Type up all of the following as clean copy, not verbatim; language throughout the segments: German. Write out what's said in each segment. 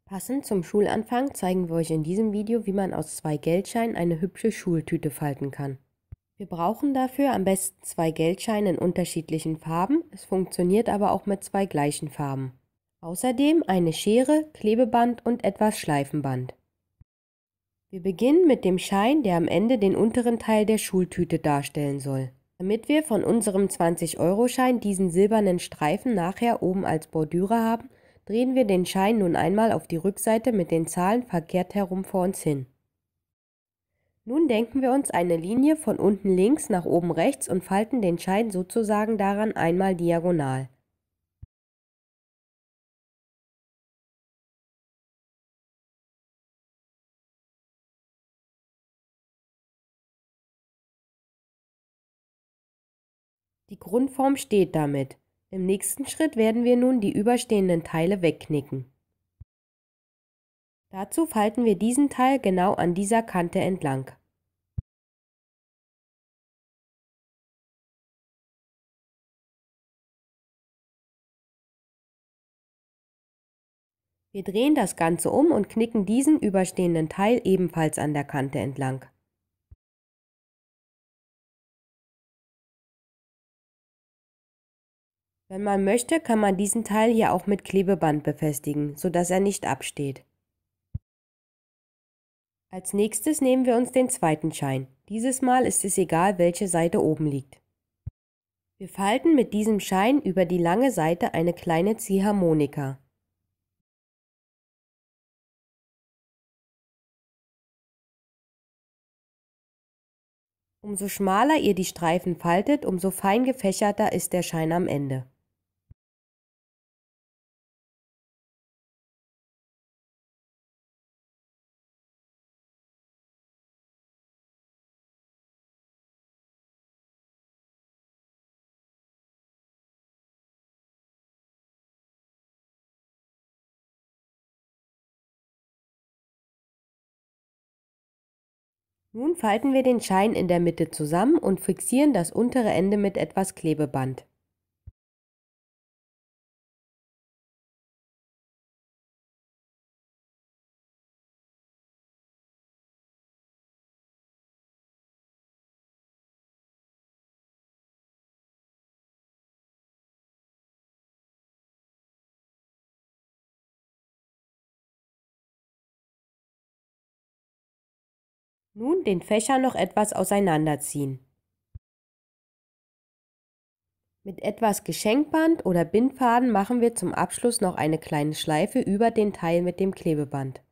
Passend zum Schulanfang zeigen wir euch in diesem Video, wie man aus 2 Geldscheinen eine hübsche Schultüte falten kann. Wir brauchen dafür am besten 2 Geldscheine in unterschiedlichen Farben, es funktioniert aber auch mit 2 gleichen Farben. Außerdem eine Schere, Klebeband und etwas Schleifenband. Wir beginnen mit dem Schein, der am Ende den unteren Teil der Schultüte darstellen soll. Damit wir von unserem 20-Euro-Schein diesen silbernen Streifen nachher oben als Bordüre haben, drehen wir den Schein nun einmal auf die Rückseite mit den Zahlen verkehrt herum vor uns hin. Nun denken wir uns eine Linie von unten links nach oben rechts und falten den Schein sozusagen daran einmal diagonal. Die Grundform steht damit. Im nächsten Schritt werden wir nun die überstehenden Teile wegknicken. Dazu falten wir diesen Teil genau an dieser Kante entlang. Wir drehen das Ganze um und knicken diesen überstehenden Teil ebenfalls an der Kante entlang. Wenn man möchte, kann man diesen Teil hier auch mit Klebeband befestigen, sodass er nicht absteht. Als nächstes nehmen wir uns den zweiten Schein. Dieses Mal ist es egal, welche Seite oben liegt. Wir falten mit diesem Schein über die lange Seite eine kleine Ziehharmonika. Umso schmaler ihr die Streifen faltet, umso fein gefächerter ist der Schein am Ende. Nun falten wir den Schein in der Mitte zusammen und fixieren das untere Ende mit etwas Klebeband. Nun den Fächer noch etwas auseinanderziehen. Mit etwas Geschenkband oder Bindfaden machen wir zum Abschluss noch eine kleine Schleife über den Teil mit dem Klebeband.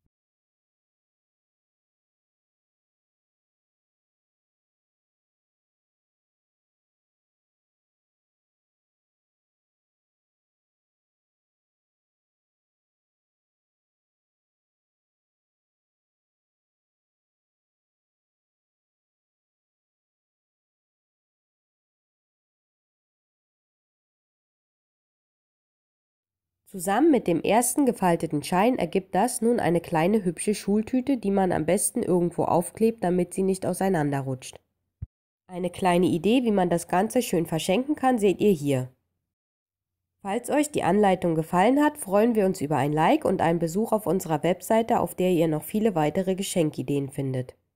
Zusammen mit dem ersten gefalteten Schein ergibt das nun eine kleine hübsche Schultüte, die man am besten irgendwo aufklebt, damit sie nicht auseinanderrutscht. Eine kleine Idee, wie man das Ganze schön verschenken kann, seht ihr hier. Falls euch die Anleitung gefallen hat, freuen wir uns über ein Like und einen Besuch auf unserer Webseite, auf der ihr noch viele weitere Geschenkideen findet.